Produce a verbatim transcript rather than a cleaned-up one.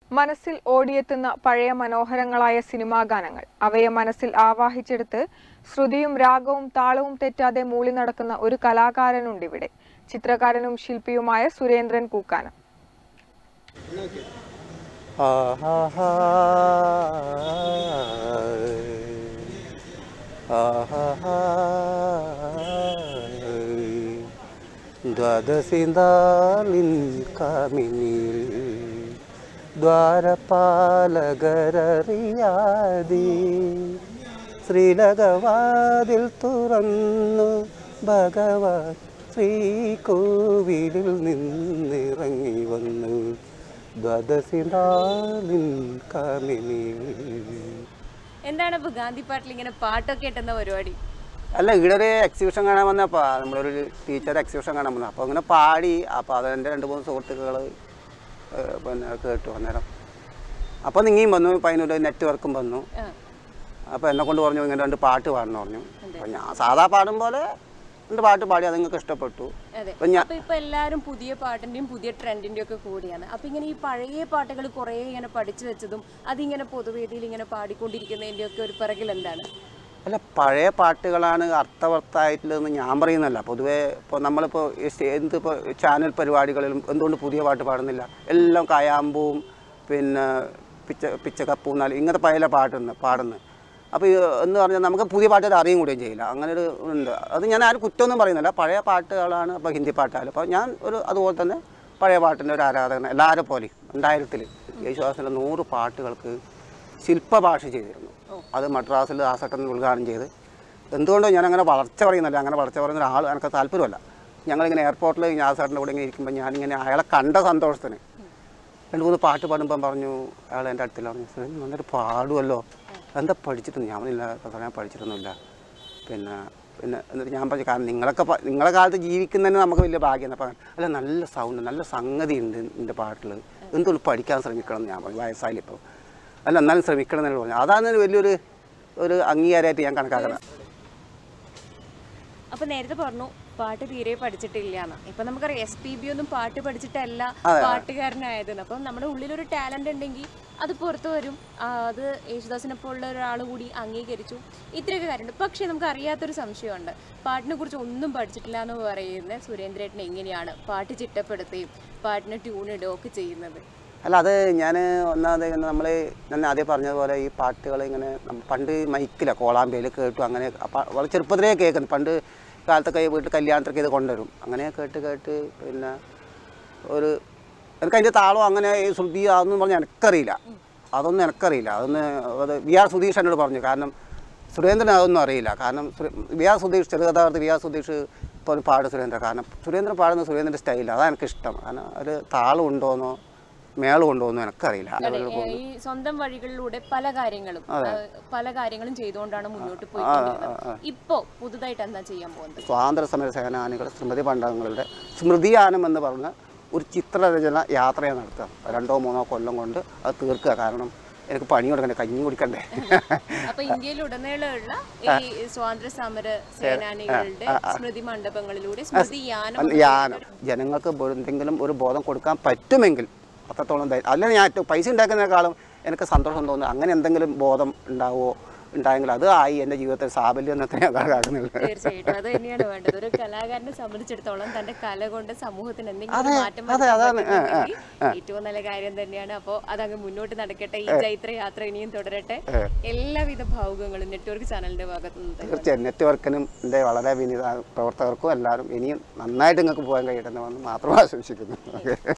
മനസ്സിൽ ഓടിയെത്തുന്ന പഴയ മനോഹരങ്ങളായ സിനിമാ ഗാനങ്ങൾ അവയെ മനസ്സിൽ ആവാഹിച്ചെടുത്ത് ശ്രുതിയും രാഗവും താളവും തെറ്റാതെ മൂളി നടക്കുന്ന ഒരു കലാകാരനുണ്ട് ഇവിടെ. ചിത്രകാരനും ശില്പിയുമായ സുരേന്ദ്രൻ കൂക്കാനം. ദ്വാദശിന്താലിൻ കാമിനിൽ ദ്വാരപാലകരറിയാതെ ശ്രീലകവാതിൽ തുറന്നു ഭഗവാൻ ശ്രീകോവിലിൽ നിന്നിറങ്ങി വന്നു. ദ്വാദശിന്താലിൻ കാമിനിൽ. എന്താണ് ഇപ്പോൾ ഗാന്ധി പാട്ടിൽ ഇങ്ങനെ പാട്ടൊക്കെ ഇട്ടുന്ന പരിപാടി? അല്ല, ഇവിടെ ഒരു എക്സിബിഷൻ കാണാൻ വന്നപ്പോൾ നമ്മളൊരു ടീച്ചർ എക്സിബിഷൻ കാണാൻ വന്നു. അപ്പോൾ അങ്ങനെ പാടി. അപ്പോൾ അതെൻ്റെ രണ്ട് മൂന്ന് സുഹൃത്തുക്കൾ പിന്നെ കേട്ടു അന്നേരം. അപ്പോൾ നിങ്ങിയും വന്നു, ഇപ്പോൾ അതിനൊരു നെറ്റ്വർക്കും വന്നു. അപ്പോൾ എന്നെ കൊണ്ട് പറഞ്ഞു ഇങ്ങനെ രണ്ട് പാട്ട് പാടണമെന്ന് പറഞ്ഞു. അപ്പോൾ ഞാൻ സാധാ പാടും പോലെ രണ്ട് പാട്ട് പാടി, അത് നിങ്ങൾക്ക് ഇഷ്ടപ്പെട്ടു. അപ്പോൾ ഇപ്പോൾ എല്ലാവരും പുതിയ പാട്ടിൻ്റെയും പുതിയ ട്രെൻഡിൻ്റെയും ഒക്കെ കൂടിയാണ്. അപ്പോൾ ഇങ്ങനെ ഈ പഴയ പാട്ടുകൾ കുറേ ഇങ്ങനെ പഠിച്ചു വെച്ചതും അതിങ്ങനെ പൊതുവേദിയിൽ ഇങ്ങനെ പാടിക്കൊണ്ടിരിക്കുന്നതിൻ്റെ ഒക്കെ ഒരു പിറകിൽ എന്താണ്? അല്ല, പഴയ പാട്ടുകളാണ് അർത്ഥവത്തായിട്ടുള്ളതെന്ന് ഞാൻ പറയുന്നല്ല. പൊതുവേ ഇപ്പോൾ നമ്മളിപ്പോൾ എന്ത് ഇപ്പോൾ ചാനൽ പരിപാടികളിലും എന്തുകൊണ്ട് പുതിയ പാട്ട് പാടുന്നില്ല? എല്ലാം കായാമ്പൂവും പിന്നെ പിച്ച പിച്ചക്കപ്പൂന്നാല് ഇങ്ങനത്തെ പഴയ പാട്ടുണ്ട് പാടുന്നത്. അപ്പോൾ എന്ന് പറഞ്ഞാൽ നമുക്ക് പുതിയ പാട്ടുകൾ അറിയും കൂടിയും ചെയ്യില്ല. അങ്ങനെ ഒരു ഉണ്ട്. അത് ഞാൻ ആരും കുറ്റമൊന്നും പറയുന്നില്ല. പഴയ പാട്ടുകളാണ് ഇപ്പോൾ ഹിന്ദി പാട്ടായാലും. അപ്പോൾ ഞാൻ ഒരു അതുപോലെ തന്നെ പഴയ പാട്ടിൻ്റെ ഒരു ആരാധകൻ എല്ലാവരും പോലെയും. രണ്ടായിരത്തിൽ യേശുദാസിൻ്റെ നൂറ് പാട്ടുകൾക്ക് ശില്പഭാഷ ചെയ്തിരുന്നു. അത് മദ്രാസിൽ ദാസേട്ടൻ ഉദ്ഘാടനം ചെയ്ത്. എന്തുകൊണ്ടോ ഞാൻ അങ്ങനെ വളർച്ച പറയുന്നില്ല. അങ്ങനെ വളർച്ച പറയുന്ന ഒരാൾ എനിക്ക് താല്പര്യമല്ല. ഞങ്ങളിങ്ങനെ എയർപോർട്ടിൽ ദാസേട്ടൻ്റെ കൂടെ ഇങ്ങനെ ഇരിക്കുമ്പോൾ ഞാനിങ്ങനെ അയാളെ കണ്ട സന്തോഷത്തിന് രണ്ട് മൂന്ന് പാട്ട് പാടുമ്പം പറഞ്ഞു, അയാൾ എൻ്റെ അടുത്തില്ല പറഞ്ഞു, നന്നായിട്ട് പാടുമല്ലോ, എന്താ പഠിച്ചിട്ടൊന്നും? ഞാൻ പറഞ്ഞില്ല ഞാൻ പഠിച്ചിട്ടൊന്നുമില്ല. പിന്നെ പിന്നെ എന്നിട്ട് ഞാൻ പറഞ്ഞു, കാരണം നിങ്ങളൊക്കെ നിങ്ങളെ കാലത്ത് ജീവിക്കുന്നതിന് നമുക്ക് വലിയ ഭാഗ്യം. അപ്പം അല്ല, നല്ല സൗണ്ട് നല്ല സംഗതി ഉണ്ട് എൻ്റെ പാട്ടിൽ, എന്തുകൊണ്ട് പഠിക്കാൻ ശ്രമിക്കണം എന്ന് ഞാൻ പറഞ്ഞു. വയസ്സായാലും ഇപ്പോൾ അല്ല, എന്നാലും ശ്രമിക്കണം എന്നല്ല പറഞ്ഞു. അതാണ് വലിയൊരു ഒരു അംഗീകാരമായിട്ട് ഞാൻ കണക്കാക്കുന്നത്. അപ്പോൾ നേരത്തെ പറഞ്ഞു പാട്ട് തീരെ പഠിച്ചിട്ടില്ല എന്ന്. ഇപ്പം നമുക്കറിയാം എസ് പി ബി ഒന്നും പാട്ട് പഠിച്ചിട്ടല്ല പാട്ടുകാരനായതെന്ന്. അപ്പം നമ്മുടെ ഉള്ളിലൊരു ടാലൻ്റ് ഉണ്ടെങ്കിൽ അത് പുറത്തു വരും. അത് യേശുദാസിനെ പോലുള്ള ഒരാൾ കൂടി അംഗീകരിച്ചു. ഇത്രയൊക്കെ കാര്യമുണ്ട്. പക്ഷേ നമുക്ക് അറിയാത്തൊരു സംശയമുണ്ട്. പാട്ടിനെ കുറിച്ച് ഒന്നും പഠിച്ചിട്ടില്ല എന്ന് പറയുന്ന സുരേന്ദ്രേട്ടൻ എങ്ങനെയാണ് പാട്ട് ചിട്ടപ്പെടുത്തുകയും പാട്ടിന് ട്യൂൺ ഇടുകയും ഒക്കെ ചെയ്യുന്നത്? അല്ല, അത് ഞാൻ ഒന്നാമത് നമ്മൾ ഞാൻ ആദ്യം പറഞ്ഞതുപോലെ ഈ പാട്ടുകൾ ഇങ്ങനെ പണ്ട് മൈക്കില്ല കോളാമ്പയിൽ കേട്ടു. അങ്ങനെ വളരെ ചെറുപ്പത്തിലേ കേൾക്കുന്നു. പണ്ട് കാലത്തൊക്കെ വീട്ടിൽ കല്യാണത്തിലൊക്കെ ഇത് കൊണ്ടുവരും. അങ്ങനെ കേട്ട് കേട്ട് പിന്നെ ഒരു എനിക്ക് അതിൻ്റെ താളോ അങ്ങനെ ഈ ശ്രുതി അതൊന്നും പറഞ്ഞാൽ എനിക്കറിയില്ല. അതൊന്നും എനിക്കറിയില്ല. അതൊന്ന് അത് വി ആർ സുധീഷ് എന്നോട് പറഞ്ഞു. കാരണം സുരേന്ദ്രൻ അതൊന്നും അറിയില്ല. കാരണം വി ആർ സുധീഷ് ചെറുകഥാകൃത്ത് വി ആർ സുധീഷ് ഇപ്പോൾ ഒരു പാട് സുരേന്ദ്രൻ. കാരണം സുരേന്ദ്രൻ പാടുന്ന സുരേന്ദ്രൻ്റെ സ്റ്റൈലാണ്. അതാണ് എനിക്കിഷ്ടം. കാരണം ഒരു താളം ഉണ്ടോയെന്നോ മേളം ഉണ്ടോയെന്നോ എനിക്കറിയില്ല. ഈ സ്വന്തം വഴികളിലൂടെ പല കാര്യങ്ങളും പല കാര്യങ്ങളും ചെയ്തുകൊണ്ടാണ് മുന്നോട്ട് പോയിക്കൊണ്ടിരുന്നത്. ഇപ്പോൾ പുതുതായിട്ട് എന്താ ചെയ്യാൻ പോകുന്നത്? സ്വാതന്ത്ര്യ സമര സേനാനികൾ സ്മൃതി പണ്ഡങ്ങളുടെ സ്മൃതിയാനം എന്ന് പറഞ്ഞ ഒരു ചിത്രരചന യാത്രയാണ് നടത്തുക. രണ്ടോ മൂന്നോ കൊല്ലം കൊണ്ട് അത് തീർക്കുക. കാരണം എനിക്ക് പണി കൊടുക്കണ്ടേ, കഞ്ഞി കുടിക്കണ്ടേ. അപ്പൊ ഇന്ത്യയിലുടനീളമുള്ള ഈ സ്വാതന്ത്ര്യ സമര സേനാനികളുടെ സ്മൃതി മണ്ഡപങ്ങളിലൂടെ സ്മൃതിയാനം യാനം ജനങ്ങൾക്ക് എന്തെങ്കിലും ഒരു ബോധം കൊടുക്കാൻ പറ്റുമെങ്കിൽ അത്രത്തോളം അല്ലെങ്കിൽ ഞാൻ പൈസ ഉണ്ടാക്കുന്നതിനേക്കാളും എനിക്ക് സന്തോഷം തോന്നുന്നു. അങ്ങനെ എന്തെങ്കിലും ബോധം ഉണ്ടാവുമോ ഉണ്ടായെങ്കിൽ അത് ആയി എൻ്റെ ജീവിതത്തിൽ സാഫല്യം എന്നൊക്കെ ഞാൻ കണക്കാക്കുന്നില്ല. തീർച്ചയായിട്ടും അത് തന്നെയാണ് വേണ്ടത്. ഒരു കലാകാരനെ സംബന്ധിച്ചിടത്തോളം തന്റെ കല കൊണ്ട് സമൂഹത്തിന് എന്തെങ്കിലും മാറ്റം ഏറ്റവും നല്ല കാര്യം തന്നെയാണ്. അപ്പോൾ അതങ്ങ് മുന്നോട്ട് നടക്കട്ടെ. ഈ ചൈത്ര യാത്ര ഇനിയും തുടരട്ടെ. എല്ലാവിധ ഭാവുകങ്ങളും നെറ്റ്വർക്ക് ചാനലിന്റെ ഭാഗത്തുനിന്ന് തീർച്ചയായും നെറ്റ്വർക്കിനും എൻ്റെ വളരെ വിനീത പ്രവർത്തകർക്കും എല്ലാവരും ഇനിയും നന്നായിട്ട് നിങ്ങൾക്ക് പോകാൻ കഴിയട്ടെന്ന് മാത്രം ആശംസിക്കുന്നു.